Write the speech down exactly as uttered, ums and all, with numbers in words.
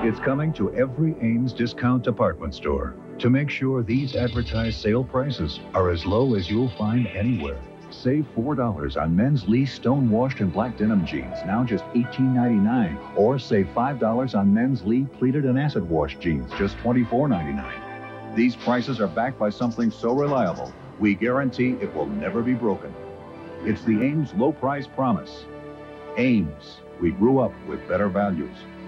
It's coming to every Ames discount department store to make sure these advertised sale prices are as low as you'll find anywhere. Save four dollars on men's Lee stone-washed and black denim jeans, now just eighteen ninety-nine. Or save five dollars on men's Lee pleated and acid-washed jeans, just twenty-four ninety-nine. These prices are backed by something so reliable, we guarantee it will never be broken. It's the Ames low price promise. Ames, we grew up with better values.